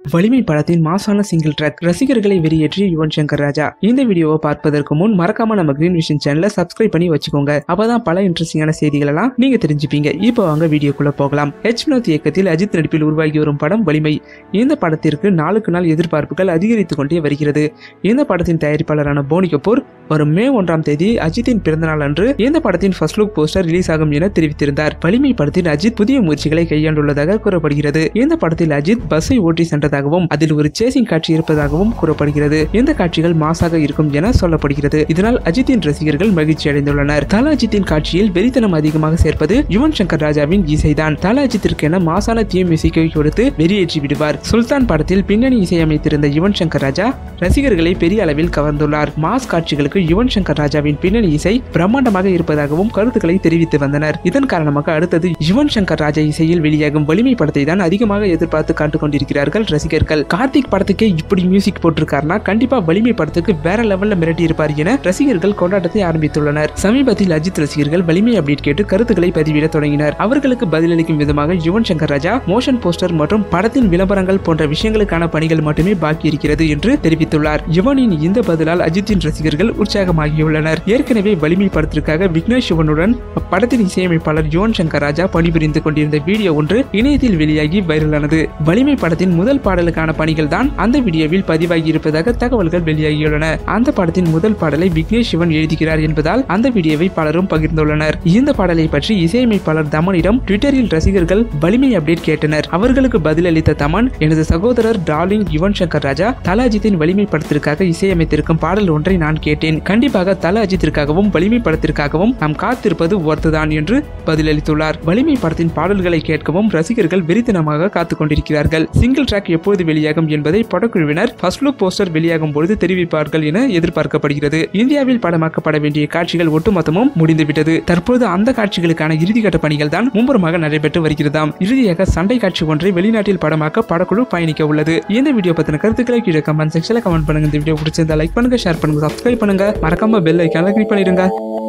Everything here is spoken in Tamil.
வலிமை படத்தின் மாசான சிங்கிள் ட்ராக் ரசிகர்களை வெளியேற்றிய யுவன் சங்கர் ராஜா. இந்த வீடியோவை பார்ப்பதற்கு முன் மறக்காம நம்ம கிரீன் விஷன் சேனலை சப்ஸ்கிரைப் பண்ணி வச்சுக்கோங்க. அப்பதான் பல இன்ட்ரெஸ்டிங்கான செய்திகள் எல்லாம் நீங்க தெரிஞ்சுப்பீங்க. இப்போ வாங்க வீடியோக்குள்ள போகலாம். வினோத் இயக்கத்தில் அஜித் நடிப்பில் உருவாகி வரும் படம் வலிமை. இந்த படத்திற்கு நாளுக்கு நாள் எதிர்பார்ப்புகள் அதிகரித்துக் கொண்டே வருகிறது. இந்த படத்தின் தயாரிப்பாளரான போனி கபூர் வரும் மே 1ஆம் தேதி அஜித்தின் பிறந்தநாள் அன்று இந்த படத்தின் ஃபர்ஸ்ட் லுக் போஸ்டர் ரிலீஸ் ஆகும் என தெரிவித்திருந்தார். வலிமை படத்தில் அஜித் புதிய முயற்சிகளை கையாண்டுள்ளதாக கூறப்படுகிறது. இந்த படத்தில் அஜித் பஸ்ஸை ஓட்டி சென்றதாகவும் அதில் ஒரு சேசிங் காட்சி இருப்பதாகவும் கூறப்படுகிறது. இந்த காட்சிகள் மாசாக இருக்கும் என சொல்லப்படுகிறது. இதனால் அஜித்தின் ரசிகர்கள் மகிழ்ச்சி அடைந்துள்ளனர். தல அஜித்தின் காட்சியில் வெறித்தனம் அதிகமாக சேர்ப்பது யுவன் சங்கர் ராஜாவின் இசைதான். தல அஜித்திற்கென மாசான தீம் இசைக்கை கொடுத்து வெளியேற்றி விடுவார். சுல்தான் படத்தில் பின்னணி இசையமைத்திருந்த யுவன் சங்கர் ராஜா ரசிகர்களை பெரிய அளவில் கவர்ந்துள்ளார். மாஸ் காட்சிகளுக்கு யுவன் சங்கர் ராஜாவின் பின்னணி இசை பிரம்மாண்டமாக இருப்பதாகவும் கருத்துக்களை தெரிவித்து வந்தனர். இதன் காரணமாக அடுத்தது யுவன் சங்கர் ராஜா இசையில் வெளியாகும் வலிமை படத்தை தான் அதிகமாக எதிர்பார்த்து காத்துக் கொண்டிருக்கிறார்கள் ரசிகர்கள். கார்த்திக் படத்துக்கே இப்படி மியூசிக் போட்டிருக்காருன்னா கண்டிப்பா வலிமை படத்துக்கு வேற லெவல்ல மிரட்டி இருப்பார் என ரசிகர்கள் கொண்டாட்டத்தை ஆரம்பித்துள்ளனர். சமீபத்தில் அஜித் ரசிகர்கள் வலிமை அப்டேட் கேட்டு கருத்துக்களை பதிவிட தொடங்கினர். அவர்களுக்கு பதிலளிக்கும் விதமாக யுவன் சங்கர் ராஜா மோஷன் போஸ்டர் மற்றும் படத்தின் விளம்பரங்கள் போன்ற விஷயங்களுக்கான பணிகள் மட்டுமே பாக்கி இருக்கிறது என்று தெரிவித்துள்ளார். யுவனின் இந்த பதிலால் அஜித்தின் ரசிகர்கள் உற்சாகமாகியுள்ளனர். ஏற்கனவே வலிமை படத்திற்காக விக்னேஷ் யுவனுடன் படத்தின் இசையமைப்பாளர் யுவன் சங்கர் ராஜா பணிபுரிந்து கொண்டிருந்த வீடியோ ஒன்று இணையத்தில் வெளியாகி வைரலானது. வலிமை படத்தின் முதல் பாடலுக்கான பணிகள் தான் அந்த வீடியோவில் பதிவாகி இருப்பதாக தகவல்கள் வெளியாகியுள்ளன. அந்த படத்தின் முதல் பாடலை விக்னேஷ் யுவன் எழுதுகிறார் என்பதால் அந்த வீடியோவை பலரும் பகிர்ந்துள்ளனர். இந்த பாடலை பற்றி இசையமைப்பாளர் தமனிடம் ட்விட்டரில் ரசிகர்கள் வலிமை அப்டேட் கேட்டனர். அவர்களுக்கு பதிலளித்த தமன், எனது சகோதரர் டார்லிங் யுவன் சங்கர் ராஜா தல அஜித்தின் வலிமை படத்திற்காக இசையமைத்திருக்கும் பாடல் ஒன்றை நான் கேட்டேன். கண்டிப்பாக தல அஜித்திற்காகவும் வலிமை படத்திற்காகவும் நாம் காத்திருப்பது ஒர்த்துதான் என்று பதிலளித்துள்ளார். வலிமை படத்தின் பாடல்களை கேட்கவும் ரசிகர்கள் வெறித்தனமாக காத்துக் கொண்டிருக்கிறார்கள். சிங்கிள் ட்ராக் எப்போது வெளியாகும் என்பதை படக்குழுவினர் ஃபர்ஸ்ட் லுக் போஸ்டர் வெளியாகும் பொழுது தெரிவிப்பார்கள் என எதிர்பார்க்கப்படுகிறது. இந்தியாவில் படமாக்கப்பட வேண்டிய காட்சிகள் ஒட்டுமொத்தமும் முடிந்துவிட்டது. தற்போது அந்த காட்சிகளுக்கான இறுதிக்கட்ட பணிகள் தான் மும்முரமாக நடைபெற்று வருகிறதாம். இறுதியாக சண்டை காட்சி ஒன்றை வெளிநாட்டில் படமாக்க படக்குழு பயணிக்க உள்ளது. இந்த வீடியோ பத்தின கருத்துக்களை கீழே கமெண்ட் செக்ஷன்ல கமெண்ட் பண்ணுங்க. இந்த வீடியோ பிடிச்சிருந்தா லைக் பண்ணுங்க, ஷேர் பண்ணுங்க, சப்ஸ்கிரைப் பண்ணுங்க, மறக்காம பெல் ஐகானை கிளிக் பண்ணிடுங்க.